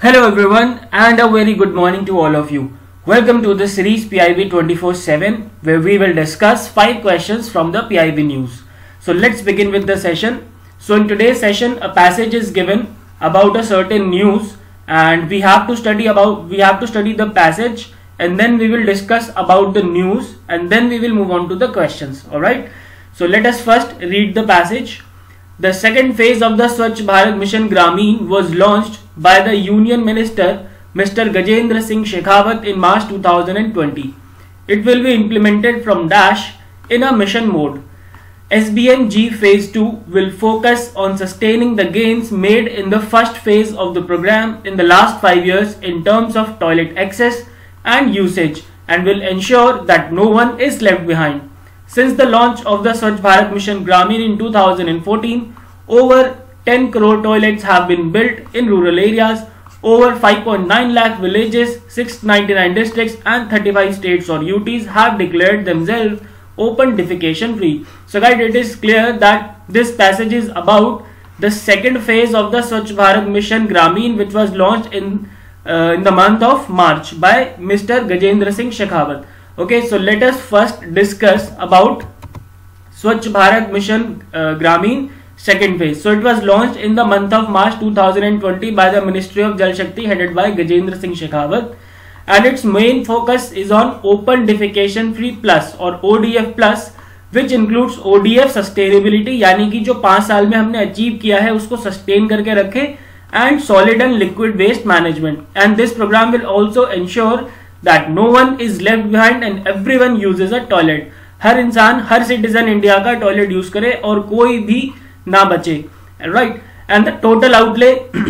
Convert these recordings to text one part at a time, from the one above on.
Hello everyone and a very good morning to all of you. Welcome to the series PIB 24/7 where we will discuss 5 questions from the PIB news. So let's begin with the session. So in today's session a passage is given about a certain news and we have to study the passage and then we will discuss about the news and then we will move on to the questions. Alright. So let us first read the passage. The second phase of the Swachh Bharat Mission Gramin was launched by the Union Minister Mr. Gajendra Singh Shekhawat in March 2020. It will be implemented from Dash in a mission mode. SBMG Phase 2 will focus on sustaining the gains made in the first phase of the program in the last 5 years in terms of toilet access and usage and will ensure that no one is left behind. Since the launch of the Swachh Bharat Mission Gramin in 2014, over 10 crore toilets have been built in rural areas, over 5.9 lakh villages, 699 districts and 35 states or UTs have declared themselves open defecation free. So guys, it is clear that this passage is about the second phase of the Swachh Bharat Mission Gramin, which was launched in the month of March by Mr. Gajendra Singh Shekhawat. Okay, so let us first discuss about Swachh Bharat Mission Gramin second phase. So it was launched in the month of March 2020 by the Ministry of Jal Shakti headed by Gajendra Singh Shekhawat, and its main focus is on Open Defecation Free Plus or ODF Plus, which includes ODF sustainability, यानी कि जो 5 साल में हमने achieve किया है उसको sustain करके रखे, and solid and liquid waste management. And this program will also ensure that no one is left behind and everyone uses a toilet. हर इंसान, हर सिटीजन इंडिया का टॉयलेट यूज करे और कोई भी ना बचे, right? And the total outlay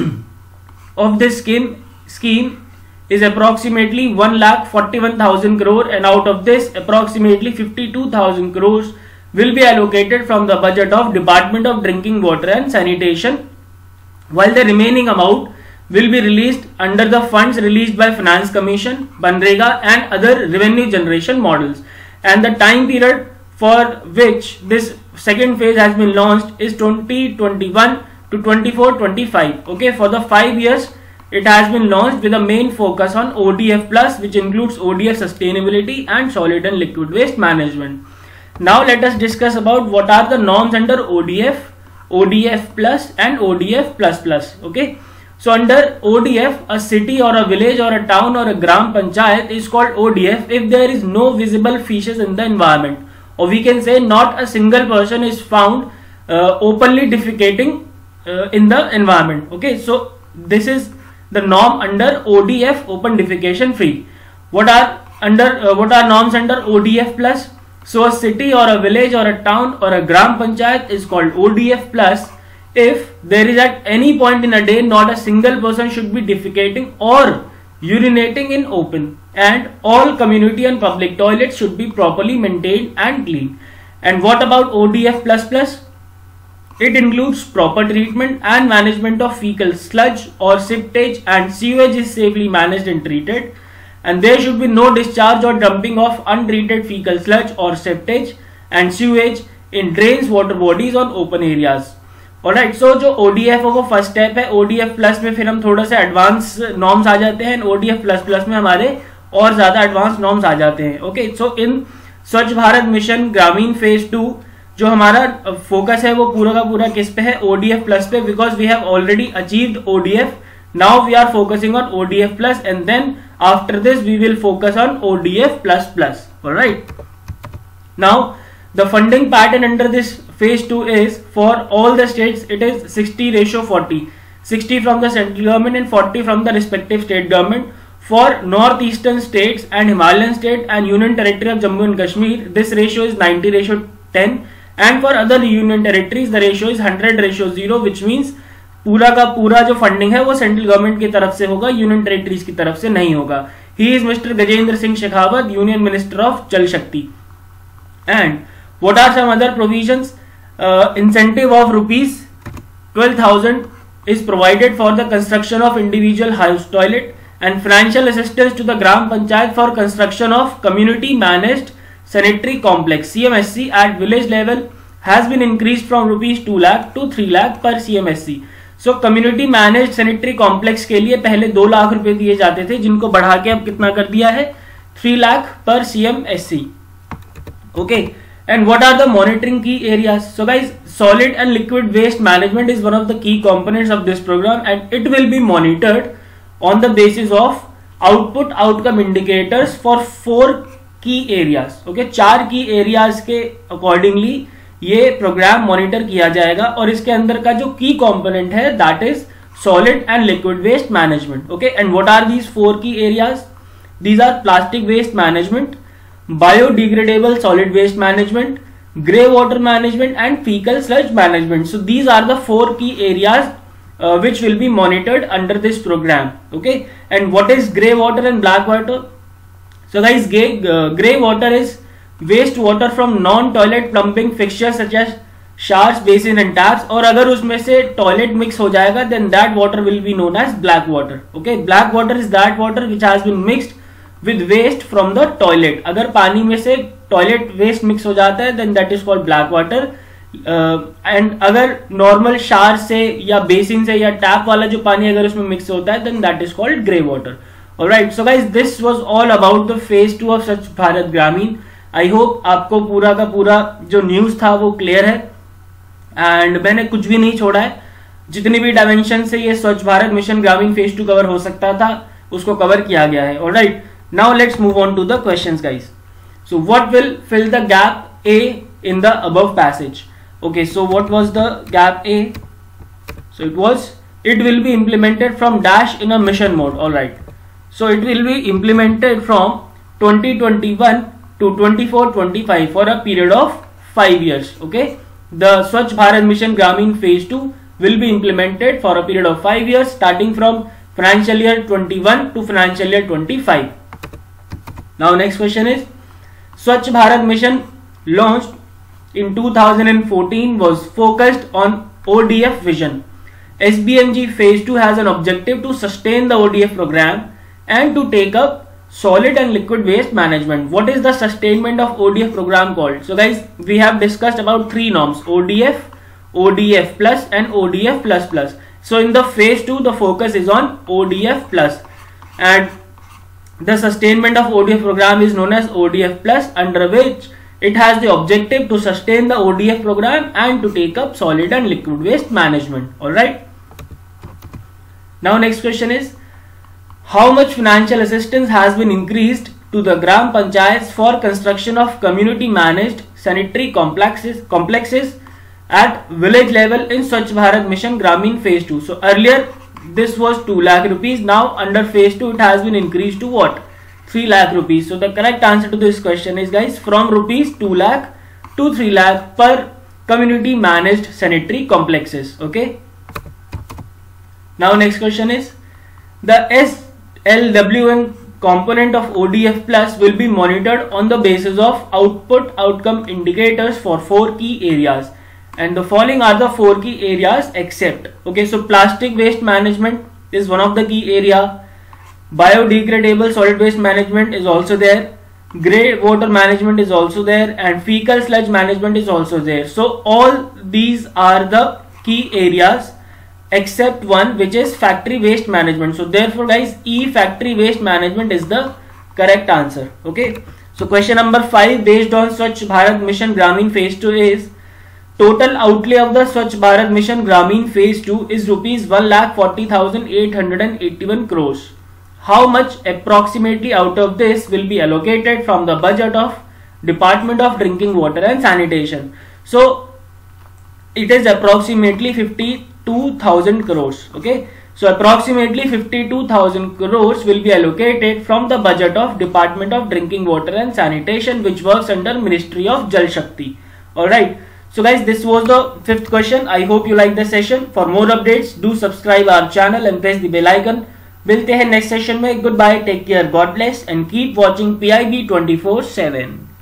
of this scheme is approximately 1,41,000 crore, and out of this approximately 52,000 crores will be allocated from the budget of Department of Drinking Water and Sanitation, while the remaining amount will be released under the funds released by Finance Commission, Banrega and other revenue generation models. And the time period for which this second phase has been launched is 2021 to 24-25. Okay, for the 5 years it has been launched with a main focus on ODF Plus, which includes ODF sustainability and solid and liquid waste management. Now let us discuss about what are the norms under ODF, ODF Plus and ODF Plus Plus. Okay. So under ODF, a city or a village or a town or a gram panchayat is called ODF if there is no visible feces in the environment, or we can say not a single person is found openly defecating in the environment. Okay, so this is the norm under ODF, open defecation free. What are norms under ODF Plus? So a city or a village or a town or a gram panchayat is called ODF Plus if there is at any point in a day not a single person should be defecating or urinating in open, and all community and public toilets should be properly maintained and clean. And what about ODF Plus Plus? It includes proper treatment and management of fecal sludge or septage, and sewage is safely managed and treated, and there should be no discharge or dumping of untreated fecal sludge or septage and sewage in drains, water bodies on open areas. Alright, so जो ODF है वो first step है. ODF plus में फिर हम थोड़ा सा advance norms आ जाते हैं, ODF प्लस में हमारे और ज्यादा एडवांस नॉर्म्स आ जाते हैं. ओके, सो इन स्वच्छ भारत मिशन ग्रामीण फेज 2 जो हमारा फोकस है वो पूरा का पूरा किस पे है? ODF प्लस पे, because we have already achieved ODF. Now we are focusing on ODF plus and then after this we will focus on ODF plus plus. Alright, now the funding pattern under this phase 2 is for all the states it is 60:40, 60 from the central government and 40 from the respective state government. For northeastern states and Himalayan state and Union Territory of Jammu and Kashmir, this ratio is 90:10, and for other union territories the ratio is 100:0, which means पूरा का पूरा जो funding है वो central government की तरफ से होगा, यूनियन टेरिटरीज की तरफ से नहीं होगा. He is mister Gajendra Singh Shekhawat, union minister of Jal Shakti. And what are some other provisions? Incentive of rupees 12,000 is provided for the construction of individual house toilet, and financial assistance to the gram panchayat for construction of community managed sanitary complex CMSC at village level has been increased from rupees 2 lakh to 3 lakh per CMSC. So community manage sanitary complex के लिए पहले 2 लाख रुपए दिए जाते थे, जिनको बढ़ा के अब कितना कर दिया है, 3 लाख पर CMSC. Okay, and what are the monitoring key areas? So guys, solid and liquid waste management is one of the key components of this programme and it will be monitored on the basis of output outcome indicators for 4 key areas. Okay, 4 key areas के accordingly ये programme monitor किया जाएगा और इसके अंदर का जो key component है that is solid and liquid waste management. Okay, and what are these 4 key areas? These are plastic waste management, biodegradable solid waste management, grey water management and fecal sludge management. So these are the 4 key areas which will be monitored under this program. Okay, and what is grey water and black water? So guys, grey water is waste water from non-toilet plumbing fixtures such as showers, basin and taps. और अगर उसमें से toilet mix हो जाएगा then that water will be known as black water. Okay, black water is that water which has been mixed with waste from the toilet. अगर पानी में से टॉयलेट वेस्ट मिक्स हो जाता है then that is called black water. And अगर normal shower से या बेसिन से या टैप वाला जो पानी अगर उसमें मिक्स होता है then that is called grey water. Alright, so guys, this was all about the phase 2 of स्वच्छ भारत ग्रामीण. I hope आपको पूरा का पूरा जो न्यूज था वो क्लियर है एंड मैंने कुछ भी नहीं छोड़ा है. जितनी भी डायमेंशन से ये Swachh Bharat Mission Grameen phase 2 cover हो सकता था उसको कवर किया गया है. Alright, now let's move on to the questions, guys. So what will fill the gap A in the above passage? Okay, so what was the gap A? So it will be implemented from dash in a mission mode. All right, so it will be implemented from 2021 to 24-25 for a period of 5 years. Okay, the Swachh Bharat Mission Gramin phase 2 will be implemented for a period of 5 years starting from financial year 21 to financial year 25. Now next question is, Swachh Bharat Mission launched in 2014 was focused on ODF vision. SBMG phase 2 has an objective to sustain the ODF program and to take up solid and liquid waste management. What is the sustainment of ODF program called? So guys, we have discussed about 3 norms: ODF, ODF plus and ODF plus plus. So in the phase 2 the focus is on ODF plus and the sustainment of ODF program is known as ODF plus, under which it has the objective to sustain the ODF program and to take up solid and liquid waste management. Alright. Now next question is, how much financial assistance has been increased to the Gram Panchayats for construction of community managed sanitary complexes at village level in Swachh Bharat Mission Gramin phase 2? So earlier this was 2 lakh rupees. Now under phase 2 it has been increased to what? 3 lakh rupees. So the correct answer to this question is, guys, from rupees 2 lakh to 3 lakh per community managed sanitary complexes. Okay. Now next question is, the SLWN component of ODF plus will be monitored on the basis of output outcome indicators for 4 key areas. And the following are the 4 key areas except. Okay, so plastic waste management is one of the key area. Biodegradable solid waste management is also there. Grey water management is also there, and fecal sludge management is also there. So all these are the key areas except one, which is factory waste management. So therefore guys, E, factory waste management, is the correct answer. Okay, so question number 5 based on Swachh Bharat Mission Gramin phase 2 is, total outlay of the Swachh Bharat Mission Gramin phase 2 is rupees 1,40,881 crores. How much approximately out of this will be allocated from the budget of Department of Drinking Water and Sanitation? So it is approximately 52,000 crores. Okay, so approximately 52,000 crores will be allocated from the budget of Department of Drinking Water and Sanitation, which works under Ministry of Jal Shakti. Alright, so guys, this was the 5th question. I hope you like the session. For more updates, do subscribe our channel and press the bell icon. मिलते हैं next session में. Goodbye, take care, god bless and keep watching PIB 24/7.